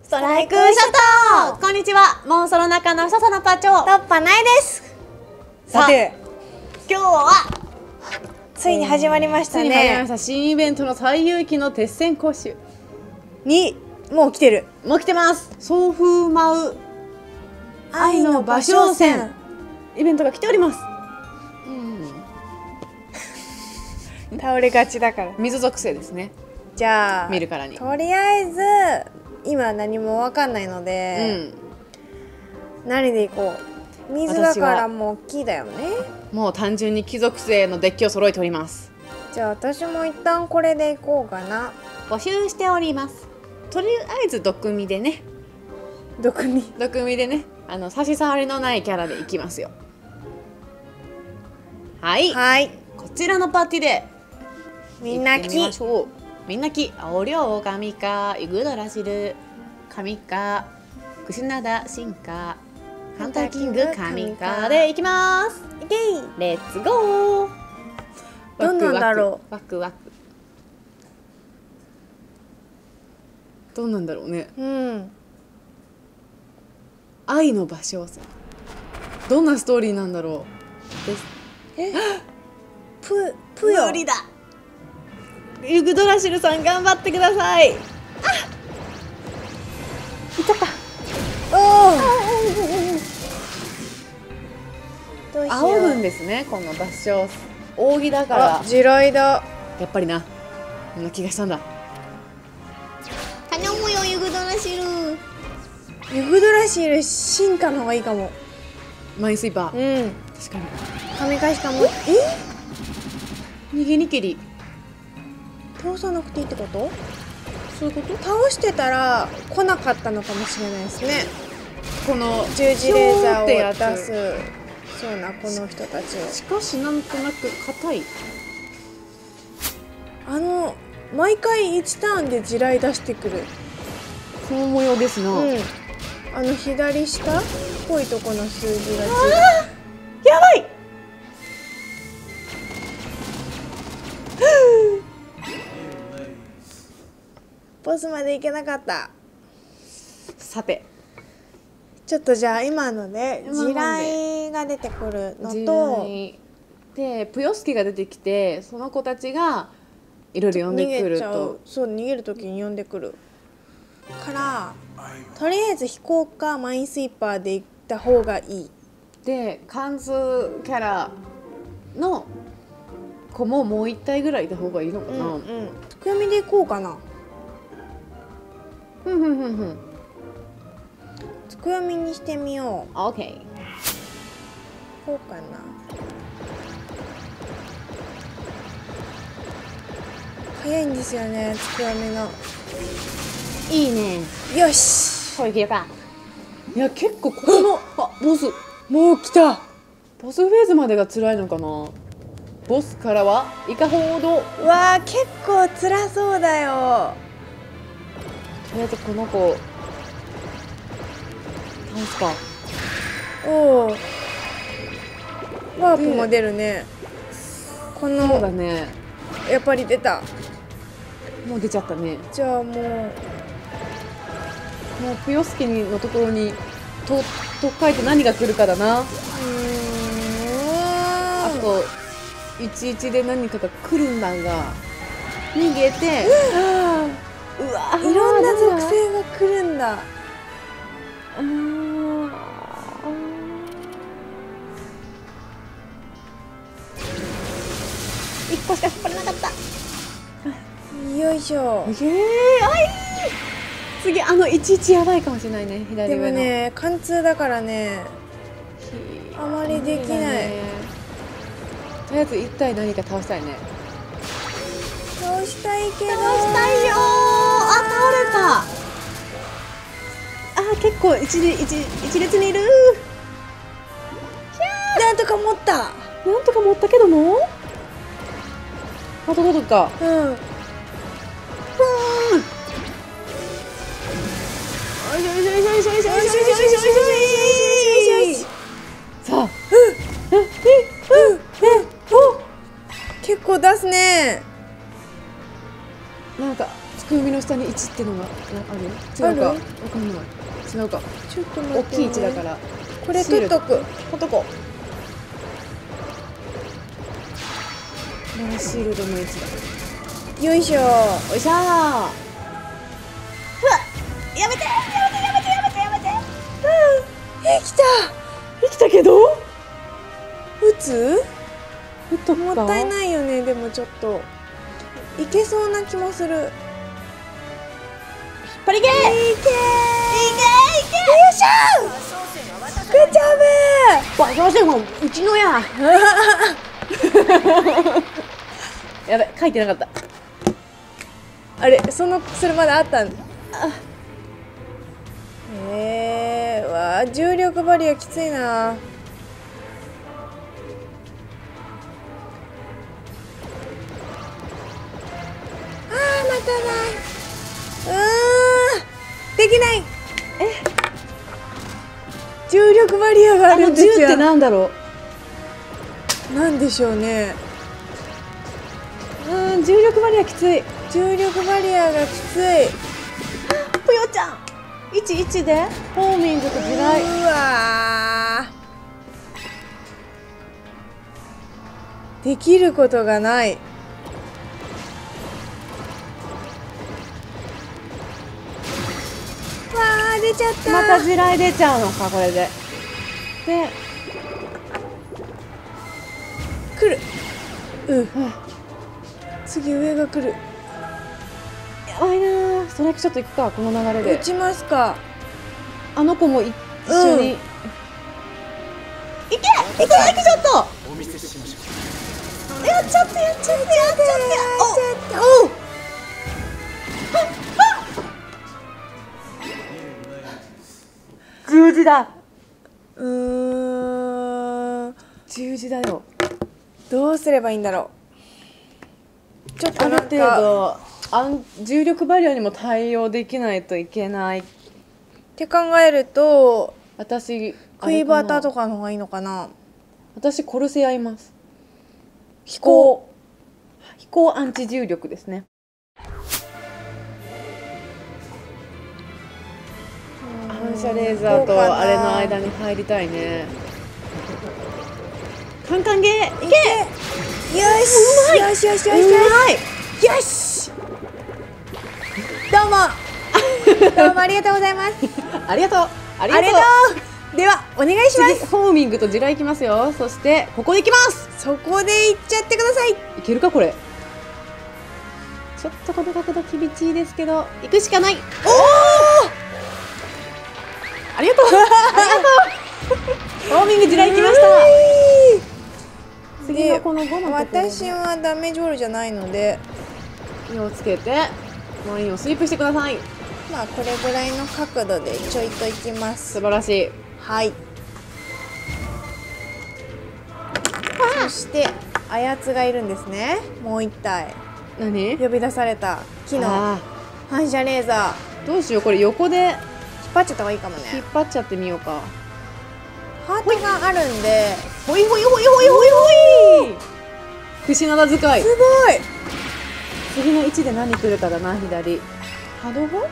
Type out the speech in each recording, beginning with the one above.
ストライクショット。こんにちは、モンストの中の笹のパチョトッパないです。 さて、今日はついに始まりましたついに始まりまね。 した新イベントの最有機の鉄線講習にもう来てる。 もう来てます。送風舞う愛の芭蕉扇イベントが来ております。 倒れがちだから。 水属性ですね。 じゃあ見るからにとりあえず今何もわかんないので、何でいこう。水だからもう木だよね。 もう単純に貴族性のデッキを揃えております。 じゃあ私も一旦これでいこうかな。 募集しております。とりあえず毒味でね、 毒味でね、差し障りのないキャラでいきますよ。はい、 はい、 こちらのパーティーでみんな行ってみましょう。みんな木、青涼神か、イグドラシル神か、クシナダシンか、ハンターキング神かでいきます。 イケイ。 レッツゴー。 どんなんだろう。ワクワク。どうなんだろうね。愛の芭蕉扇。どんなストーリーなんだろう。です。 ぷよ。 無理だ。ユグドラシルさん頑張ってください。あ、いっちゃった。 おお。どうしよう。 仰ぐんですね、この芭蕉扇。扇だから。 地雷だ。 やっぱりな。こんな気がしたんだ。頼むよ、ユグドラシル。 ユグドラシル進化の方がいいかも。 マインスイーパー。確かに。 神返しかも。 逃げにけり。 倒さなくていいってこと？ そういうこと？ 倒してたら来なかったのかもしれないですね。 この十字レーザーを出出すそうなこの人たちを。 しかしなんとなく硬い。 毎回1ターンで地雷出してくる。 その模様ですな。 左下っぽいとこの数字がやばい。 ボスまで行けなかった。 さて、 ちょっとじゃあ今ので地雷が出てくるのとでプヨスキが出てきて、その子たちがいろいろ呼んでくると、 そう逃げる時に呼んでくるから、とりあえず飛行かマインスイーパーで行った方がいい。 で関数キャラの子ももう1体ぐらいいた方がいいのかな。 つくよみで行こうかな。つくよみにしてみよう。 オッケー。 こうかな。早いんですよね、つくよみの。 いいね。 よし。 これいけるか。いや結構ここのボスもう来た。 ボスフェーズまでが辛いのかな。ボスからはいかほど。 うわー、結構辛そうだよ。 とりあえずこの子倒すか。 おお。ワープも出るね。このそうだね。 やっぱり出た。 もう出ちゃったね。 じゃあもうプヨスキのところにとっかえて何が来るかだな。あと11で何かが来るんだが逃げて、うわ、 いろんな属性が来るんだ。 1個しか引っ張れなかった。 よいしょ。 次11やばいかもしれないね。左上のでもね、貫通だからね、あまりできない。 とりあえず1体何か倒したいね。 倒したいけど。 倒したいよ。倒れた。結構一列にいる。 なんとか持った。 なんとか持ったけども、あとどうか。さあ、結構出すね。 なんかつくみの下下に1ってのがある？違うか、わかんない。違うか。 ちょっと待って、 大きい1だから。 これ取っとく。 取っとこう。シールドの1だ。 よいしょ。 よいしょー。うわ、やめて。 生きた。 生きたけど？ 打つ？もったいい。 ないよね。でもちょっといけそうな気もする。 パリゲー。いけ。 よいしょ。グッジョブ。 わ、そうしてもうちのや。やべ、書いてなかった。 あれ、それまであったん。わあ、重力バリアきついな。またない。できない。重力バリアがあるんですよ。 10ってなんだろう。なんでしょうね。 重力バリアきつい。 重力バリアがきつい。 ぷよちゃん。11でホーミングと地雷。 うわー。できることがない。出ちゃった。 また地雷出ちゃうのか、これで。で来る。次上が来る。 やばいな。ストライクショットいくか、この流れで。 打ちますか。 あの子も一緒に。いけ。ストライクショット。お見せしましょう。やっちゃって。おう。10時だ。 10時だよ。どうすればいいんだろう。ちょっとある程度重力バリアにも対応できないといけないって考えると、 私クイバタとかの方がいいのかな。 私コルセアいます。飛行アンチ重力ですね。反射レーザーとあれの間に入りたいね。カンカンゲー。いけ。 よしよしよしよしよし。どうもありがとうございます。 ありがとう。 ではお願いします。 ホーミングと地雷いきますよ。そしてここでいきます。 そこでいっちゃってください。 いけるかこれ。ちょっとこの角度厳しいですけど行くしかない。おお、ありがとう。ホーミング地雷いきました。次のこの5のところ。 私はダメージウォールじゃないので気をつけて周りをスイープしてください。 まあこれぐらいの角度でちょいといきます。 素晴らしい。 はい。そしてあやつがいるんですね。もう一体。 何？ 呼び出された木の反射レーザー。どうしよう、これ横で引っ張っちゃった方がいいかもね。 引っ張っちゃってみようか。 ハートがあるんで。 ほい。串灘使い。 すごい。 次の位置で何来るかだな。左。波動砲？なんだ？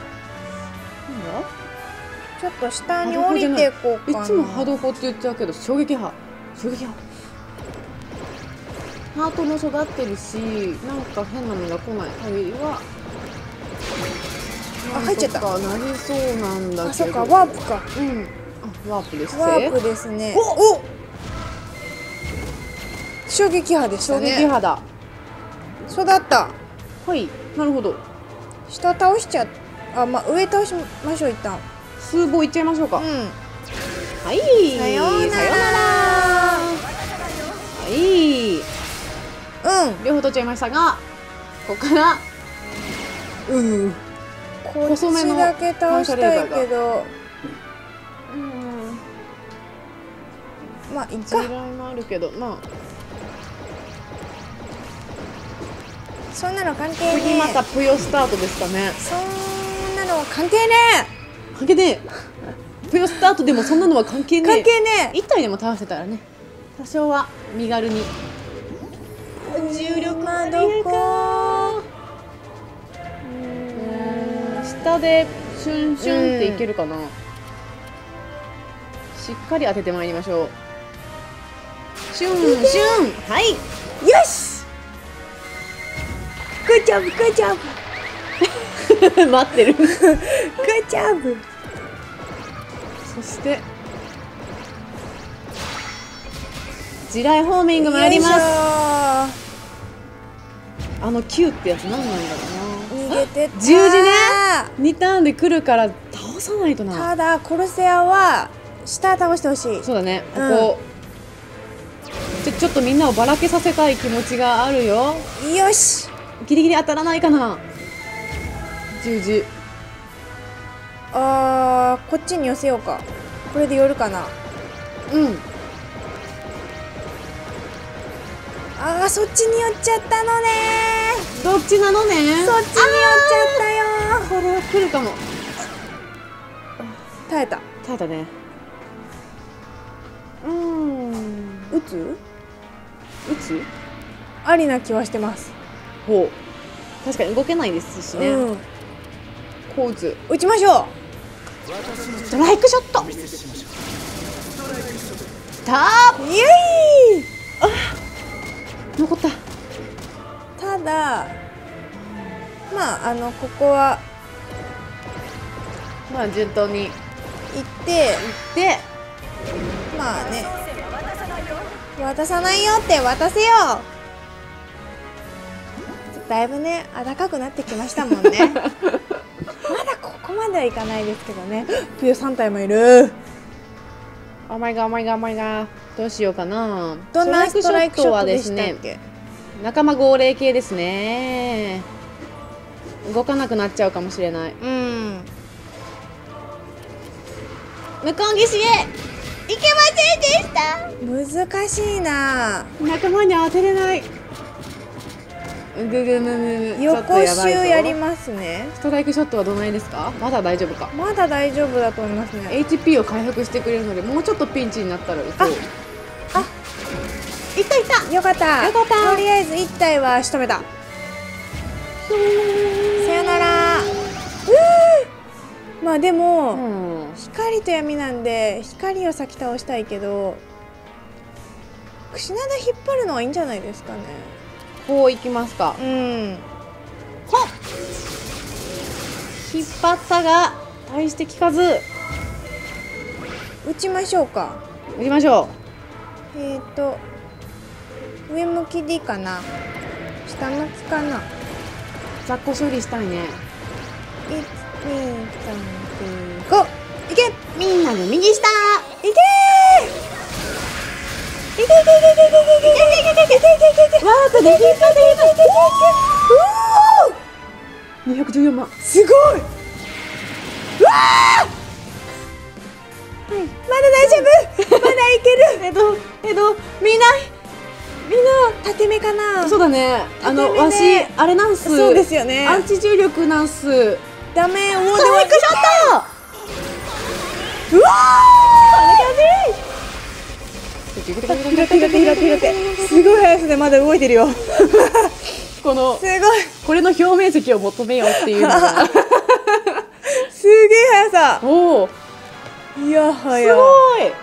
ちょっと下に降りていこうかな。 いつも波動砲って言っちゃうけど衝撃波。ハートも育ってるし、なんか変なのが来ない限りは。 入っちゃった。 なりそうなんだけど。 そっか、ワープか。 ワープです。 ワープですね。お。衝撃波でしたね。 衝撃波だ。 育った。 はい、なるほど。 下倒しちゃ上倒しましょう。一旦数棒いっちゃいましょうか。はい、 さようなら。 はい、両方取っちゃいましたが、ここから細めのこっちだけ倒したいけど、まあいいか。 地雷もあるけど、まあそんなの関係ねえ。 次またぷよスタートですかね。 そんなのは関係ねえ。関係ねえ。ぷよスタートでもそんなのは関係ねえ。 関係ねえ。 1体でも倒せたらね、多少は身軽に。 重力はどこ？ 下でシュンシュンっていけるかな、しっかり当ててまいりましょう。シュンシュン、はい、 よし、グッジョブグッジョブ待ってる。 グッジョブ。 そして地雷ホーミングもやります。Q ってやつ何なんだろうな。 逃げてった。 十字ね、2ターンで来るから倒さないとな。 ただコルセアは下倒してほしい。 そうだね、ここ、ちょっとみんなをばらけさせたい気持ちがあるよ。 よし、 ギリギリ当たらないかな。十字、 こっちに寄せようか。これで寄るかな。 うん、 そっちに寄っちゃったのね。 どっちなのね。 そっちに寄っちゃったよ。 これは来るかも。 耐えた。 耐えたね。 打つ打つありな気はしてます。 ほう、確かに動けないですしね、こう打つ。 打ちましょう。 ストライクショット、 イエーイ。 残った。 ただここはまあ順当に行ってで、 まあね、渡さないよって渡せよ。だいぶね暖かくなってきましたもんね。まだここまではいかないですけどね。プヨ3体もいる。 お前がどうしようかな。 どんなストライクショットでしたっね、 け。 仲間号令系ですね。動かなくなっちゃうかもしれない。向こう岸へ行けませんでした。 難しいな。 仲間に当てれない。ぐぐむむ、 横襲やりますね。 ストライクショットはどないですか。まだ大丈夫か。 まだ大丈夫だと思いますね。 HP を回復してくれるので、もうちょっとピンチになったら打とう。いったよかった。 よかった。 とりあえず1体は仕留めた。さよなら。まあでも、光と闇なんで光を先倒したいけど、櫛灘引っ張るのはいいんじゃないですかね。 こういきますか。引っ張ったが大して効かず。 打ちましょうか。 打ちましょう。上向きでいいかな。下向きかな。 雑魚処理したいね。 1、2、3、4、5。いけ。 みんなで右下。 いけー。いけいけいけいけいけいけいけいけいけいけいけ。 ワープできたで214万。 すごい。まだ大丈夫。まだいける。 みんな縦目かな。 そうだね。わしあれなんす。 そうですよね。 アンチ重力なんす。 ダメ。もうでもストライクショット。 うわ拾ってすごい速さでまだ動いてるよ。 このすごい。 これの表面積を求めようっていうのがすげえ速さ。 おお、 いやはやすごい。 クリア。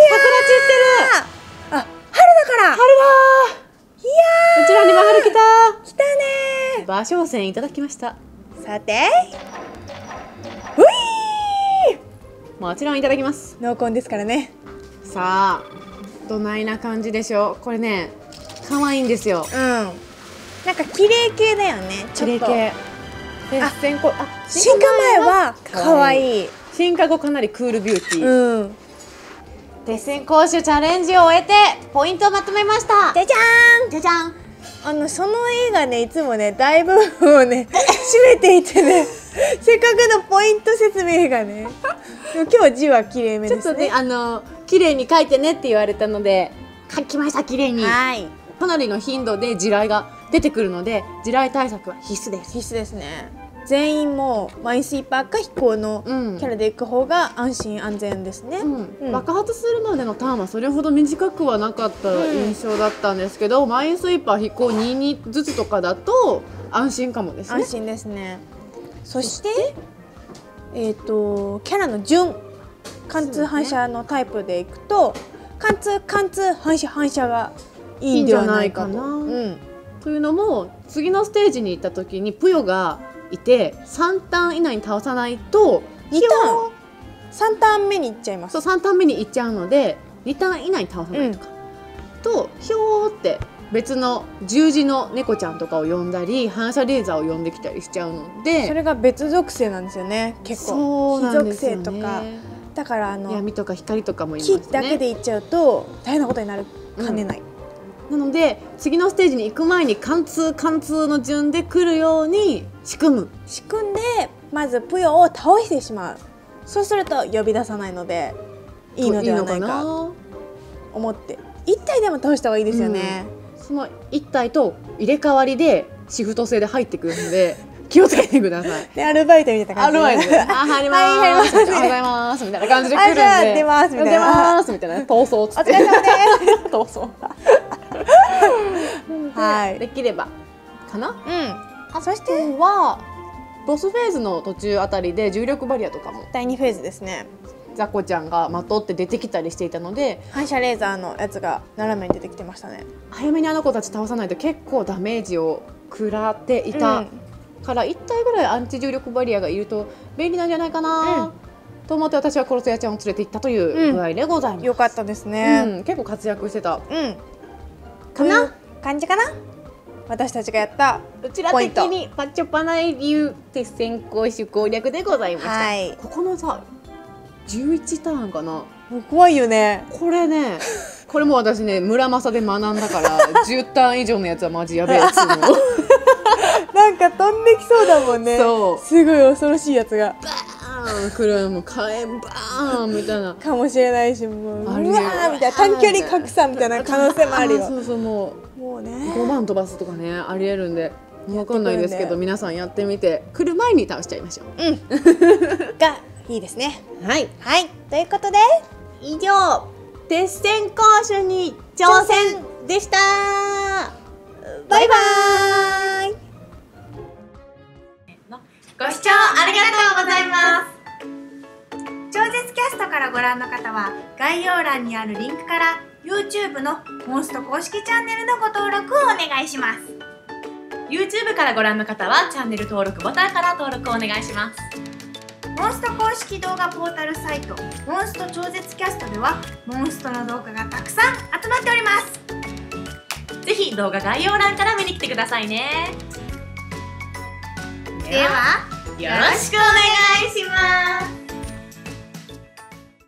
桜散ってる。 あ、春だから。 春だ。 いやうちらにも春来た。 来たね。 馬掌線いただきました。 さて、ういー。 もちろんいただきます。 濃厚ですからね。 さあ、どないな感じでしょう。これね、可愛いんですよ。 なんか綺麗系だよね。 綺麗系。 進化前は可愛い。 進化後かなりクールビューティー。鉄線講習チャレンジを終えてポイントをまとめました。 じゃじゃーん。 じゃじゃん。 その映画ね、いつもね、大部分をね占めていてね、せっかくのポイント説明がね。でも今日は字は綺麗めですね。 ちょっとね、綺麗に書いてねって言われたので書きました。綺麗に。 はい。 かなりの頻度で地雷が出てくるので、地雷対策は必須です。 必須ですね。全員もマインスイーパーか飛行のキャラで行く方が安心安全ですね。 爆発するまでのターンはそれほど短くはなかった印象だったんですけど、マインスイーパー飛行2ずつとかだと安心かもですね。 安心ですね。そしてキャラの順、貫通反射のタイプでいくと、貫通反射がいいんではないかと。 いいんじゃないかなというのも、次のステージに行った時にぷよがいて3ターン以内に倒さないと 2ターン3ターン目に行っちゃいます。 そう3ターン目に行っちゃうので、2ターン以内に倒さないとか、とひょーって別の十字の猫ちゃんとかを呼んだり反射レーザーを呼んできたりしちゃうので、 それが別属性なんですよね。結構そうなんですよね。 非属性とか、だから闇とか光とかもいますね。 木だけでいっちゃうと大変なことになるかねない、 なので次のステージに行く前に貫通の順で来るように仕組んでまずぷよを倒してしまう。そうすると呼び出さないのでいいのではないかと思って、1体でも倒した方がいいですよね。 その1体と入れ替わりでシフト制で入ってくるので気をつけてください。 でアルバイトみたいな感じで、 入ります、 はい、入ります、 おはようございますみたいな感じで来るんで、 じゃあ出ますみたいな、 出ますみたいな、逃走っつってお疲れ様です逃走はい、 できればかな。 そしてはボスフェーズの途中あたりで重力バリアとかも第2フェーズですね。 ザコちゃんがまとって出てきたりしていたので、 反射レーザーのやつが斜めに出てきてましたね。 早めにあの子たち倒さないと結構ダメージを食らっていたから1体ぐらいアンチ重力バリアがいると便利なんじゃないかな、と思って私は殺すやちゃんを連れて行ったという具合でございます。 よかったですね。 結構活躍してたかな感じかな。私たちがやったうちら的にパッチョパナイ流鉄線攻守攻略でございました。 はい、 ここのさ11ターンかな、 もう怖いよね。 これね、これも私ね村正で学んだから10ターン以上のやつはマジやべえやつのなんか飛んできそうだもんね。 そうすごい恐ろしいやつがバーン来る、もう火炎バーンみたいなかもしれないし、もううわありえーみたいな短距離格差みたいな可能性もあるよ。 そうそう、もうね 5万飛ばすとかねありえるんで分かんないですけど、皆さんやってみて来る前に倒しちゃいましょう。 がいいですね。 はいはい、ということで以上鉄線攻守に挑戦でした。 バイバーイ。 ご視聴ありがとうございます。超絶キャストからご覧の方は概要欄にあるリンクから YouTube のモンスト公式チャンネルのご登録をお願いします。 YouTube からご覧の方はチャンネル登録ボタンから登録をお願いします。 モンスト公式動画ポータルサイトモンスト超絶キャストではモンストの動画がたくさん集まっております。 ぜひ動画概要欄から見に来てくださいね。 ではよろしくお願いします。